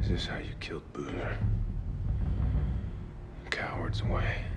Is this how you killed Boozer? Coward's way.